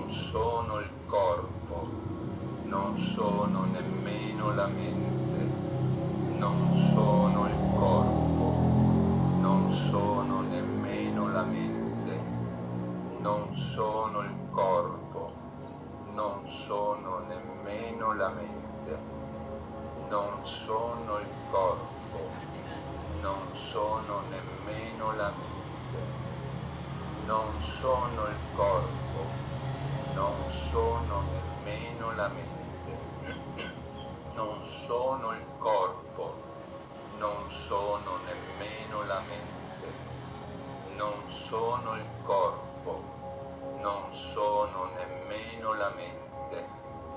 non sono il corpo, non sono nemmeno la mente, non sono il corpo, non sono nemmeno la mente, non sono il corpo, non sono nemmeno la mente, non sono il corpo, non sono nemmeno la mente, non sono il corpo, non sono nemmeno la mente, non sono il corpo, non sono nemmeno la mente, non sono il corpo, non sono nemmeno la mente,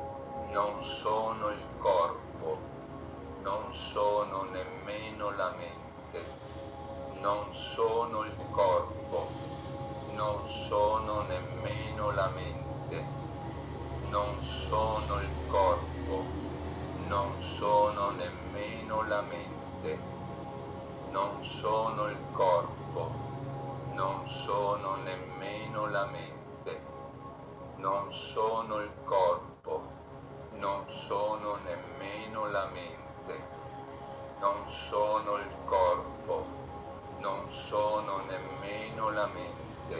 non sono il corpo, non sono nemmeno la mente, non sono il corpo, non sono nemmeno la mente, non sono il corpo, non sono nemmeno la mente, non sono il corpo, non sono nemmeno la mente, non sono il corpo, non sono nemmeno la mente, non sono il corpo, non sono nemmeno la mente,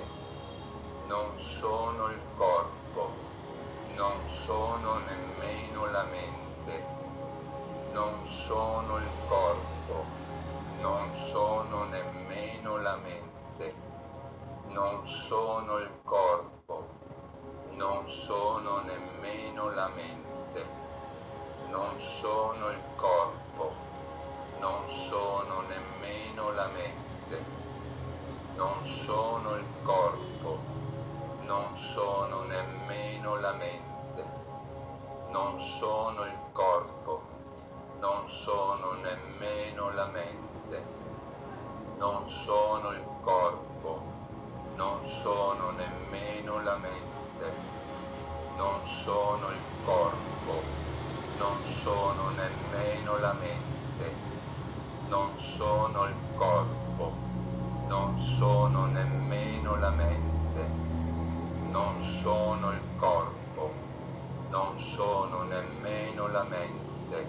non sono il corpo, non sono nemmeno la mente, non sono il corpo, non sono nemmeno la mente, non sono il corpo, non sono nemmeno la mente, non sono il corpo, non sono nemmeno la mente, non sono il corpo, non sono nemmeno la mente, non sono il corpo, non sono nemmeno la mente, non sono il corpo, non sono nemmeno la mente, non sono il corpo, non sono nemmeno la mente, non sono il corpo, non sono nemmeno la mente, non sono il corpo, non sono nemmeno la mente,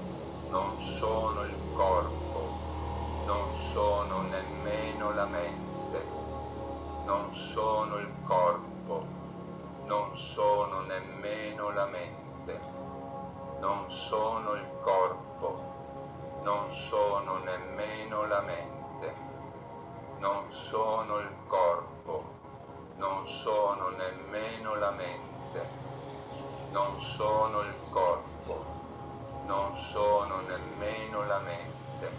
non sono il corpo, non sono nemmeno la mente, non sono il corpo, non sono nemmeno la mente, non sono il corpo, non sono nemmeno la mente, non sono il corpo, non sono nemmeno la mente, non sono il corpo, non sono nemmeno la mente,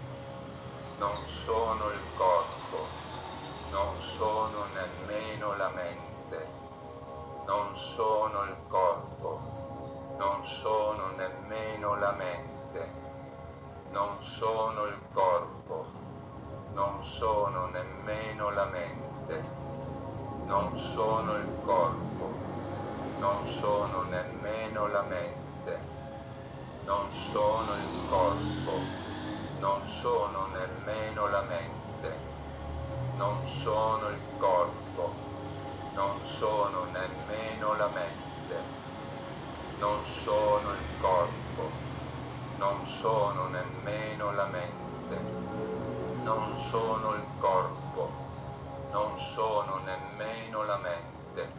non sono il corpo, non sono nemmeno la mente, non sono il corpo, non sono nemmeno la mente, non sono il corpo, non sono nemmeno la mente, non sono il corpo, non sono nemmeno la mente, non sono il corpo, non sono nemmeno la mente, non sono il corpo, non sono nemmeno la mente, non sono il corpo, non sono nemmeno la mente, non sono il corpo, non sono nemmeno la mente,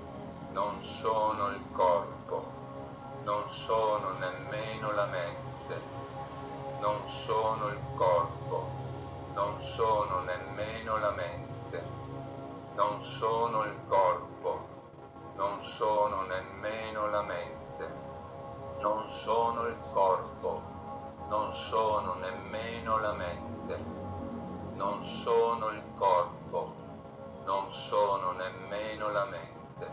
non sono il corpo, non sono nemmeno la mente, non sono il corpo, non sono nemmeno la mente, non sono il corpo, non sono nemmeno la mente, non sono il corpo, non sono nemmeno la mente, non sono il corpo, non sono nemmeno la mente,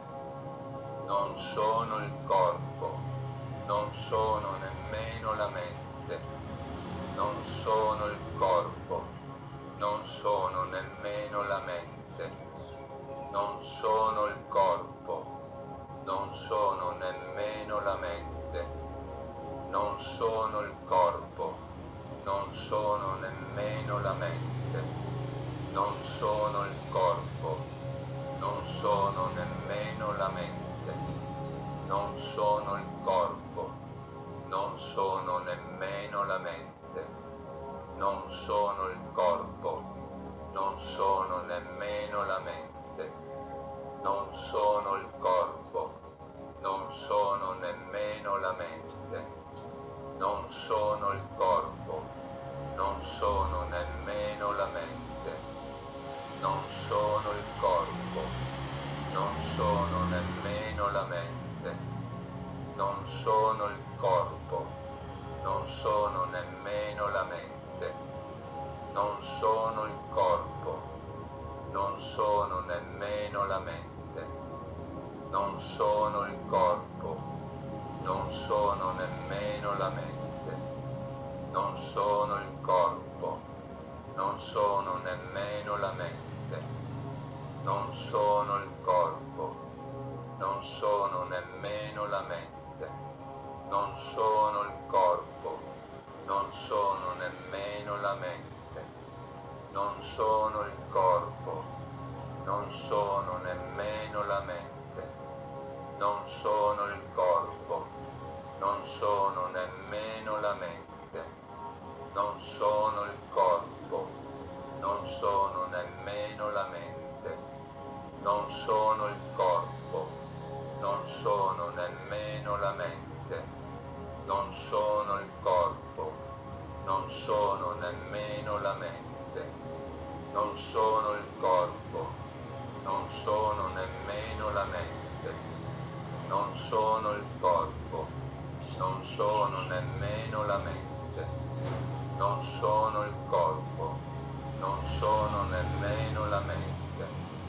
non sono il corpo, non sono nemmeno la mente, non sono il corpo, non sono nemmeno la mente, non sono il corpo, non sono nemmeno la mente, non sono il corpo, non sono nemmeno la mente, non sono il corpo, non sono nemmeno la mente, non sono il corpo, non sono nemmeno la mente, non sono il corpo, non sono nemmeno la mente, non sono il corpo, non sono nemmeno la mente, non sono il corpo, non sono nemmeno la mente, non sono il corpo, non sono nemmeno la mente, non sono il corpo, non sono nemmeno la mente, non sono il corpo, non sono nemmeno la mente, non sono il corpo, non sono nemmeno la mente, non sono il corpo, non sono nemmeno la mente, non sono il corpo, non sono nemmeno la mente, non sono il corpo, non sono nemmeno la mente, non sono il corpo, non sono nemmeno la mente, non sono il corpo, non sono nemmeno la mente, non sono il corpo, non sono nemmeno la mente, non sono il corpo, non sono nemmeno la mente, non sono il corpo, non sono nemmeno la mente, non sono il corpo, non sono nemmeno la mente, non sono il corpo, non sono nemmeno la mente, non sono il corpo, non sono nemmeno la mente,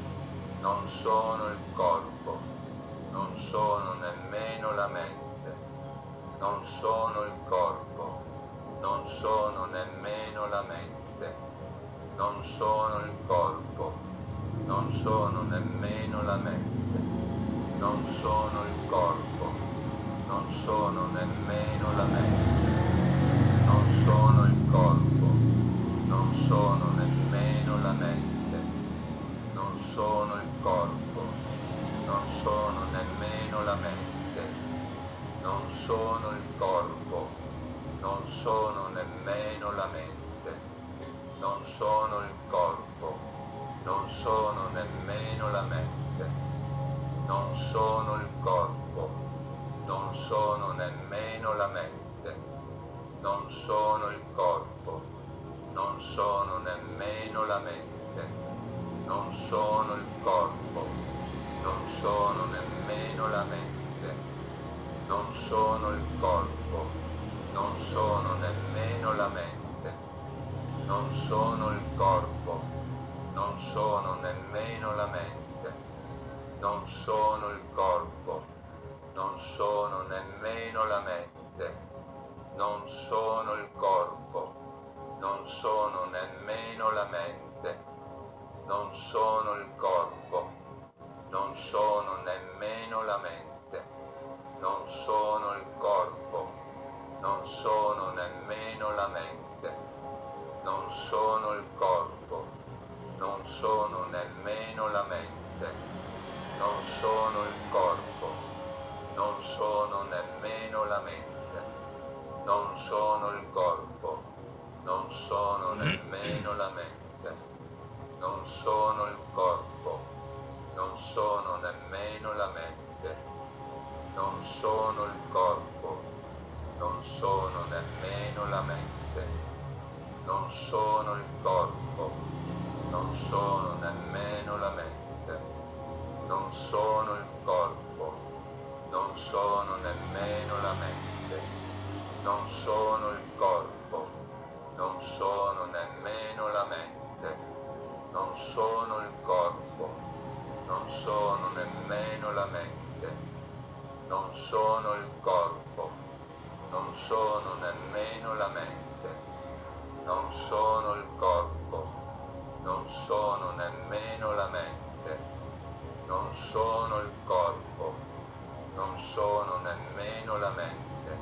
non sono il corpo, non sono nemmeno la mente, non sono il corpo, non sono nemmeno la mente, non sono il corpo, non sono nemmeno la mente, non sono il corpo, non sono nemmeno la mente, non sono il corpo, non sono nemmeno la mente, non sono il corpo, non sono nemmeno la mente, non sono il corpo, non sono nemmeno la mente, non sono il corpo, non sono nemmeno la mente, non sono il corpo, non sono nemmeno la mente, non sono il corpo, non sono nemmeno la mente, non sono il corpo, non sono nemmeno la mente, non sono il corpo, non sono nemmeno la mente, non sono il corpo, non sono nemmeno la mente, non sono il corpo, non sono nemmeno la mente, non sono il corpo, non sono nemmeno la mente, non sono il corpo, non sono nemmeno la mente, non sono il corpo, non sono nemmeno la mente, non sono il corpo, non sono nemmeno la mente, non sono il corpo, non sono nemmeno la mente, non sono il corpo, non sono nemmeno la mente, non sono il corpo, non sono nemmeno la mente, non sono il corpo, non sono nemmeno la mente, non sono il corpo, non sono nemmeno la mente, non sono il corpo, non sono nemmeno la mente, non sono il corpo, non sono nemmeno la mente, non sono il corpo, non sono nemmeno la mente, non sono il corpo, non sono nemmeno la mente, non sono il corpo, non sono nemmeno la mente, non sono il corpo, non sono nemmeno la mente,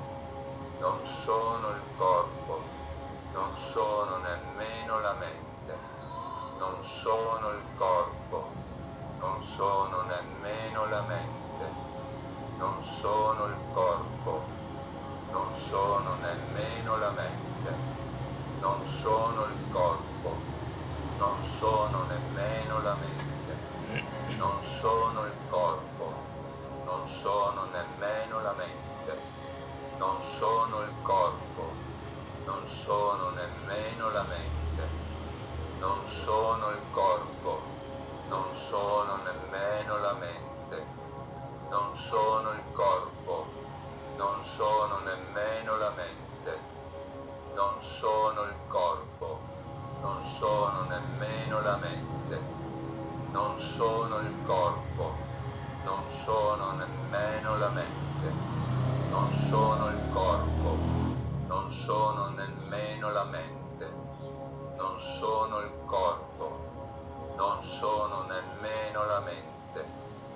non sono il corpo, non sono nemmeno la mente, non sono il corpo, non sono nemmeno la mente, non sono il corpo, non sono nemmeno la mente, non sono il corpo, non sono nemmeno la mente, non sono il corpo, non sono nemmeno la mente, non sono il corpo, non sono nemmeno la mente, non sono il corpo, non sono nemmeno la mente, non sono il corpo, non sono nemmeno la mente, non sono il corpo, non sono nemmeno la mente, non sono il corpo, non sono nemmeno la mente, non sono il corpo, non sono nemmeno la mente, non sono il corpo, non sono nemmeno la mente,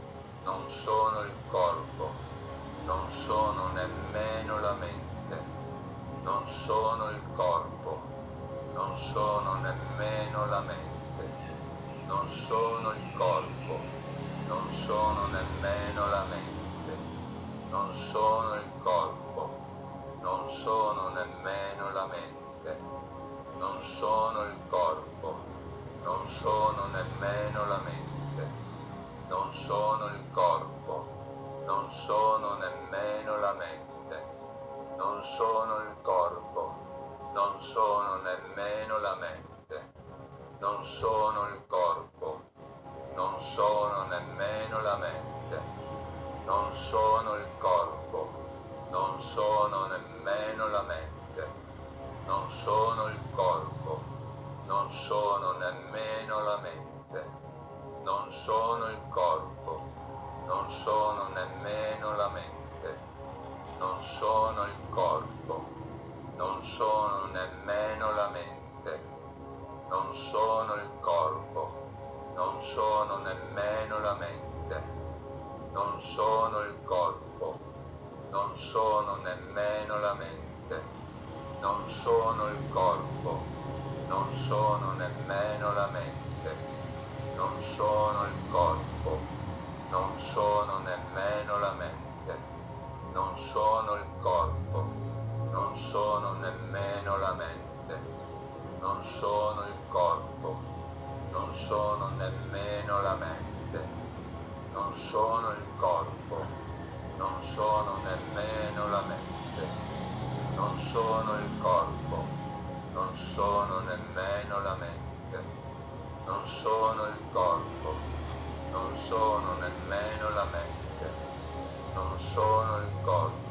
non sono il corpo, non sono nemmeno la mente, non sono il corpo, non sono nemmeno la mente, non sono il corpo, non sono nemmeno la mente, non sono il corpo, non sono nemmeno la mente, non sono il corpo, non sono nemmeno la mente, non sono il corpo, non sono nemmeno la mente, non sono il corpo, non sono nemmeno la mente, non sono il corpo, non sono nemmeno la mente, non sono il corpo, non sono nemmeno la mente, non sono il corpo, non sono nemmeno la mente, non sono il corpo, non sono nemmeno la mente, non sono il corpo, non sono nemmeno la mente, non sono il corpo, non sono nemmeno la mente, non sono il corpo, non sono nemmeno la mente, non sono il corpo, non sono nemmeno la mente, non sono il corpo, non sono nemmeno la mente, non sono il corpo, non sono nemmeno la mente, non sono il corpo, non sono nemmeno la mente, non sono il corpo, non sono nemmeno la mente, non sono il corpo, non sono nemmeno la mente, non sono il corpo, non sono nemmeno la mente, non sono il corpo,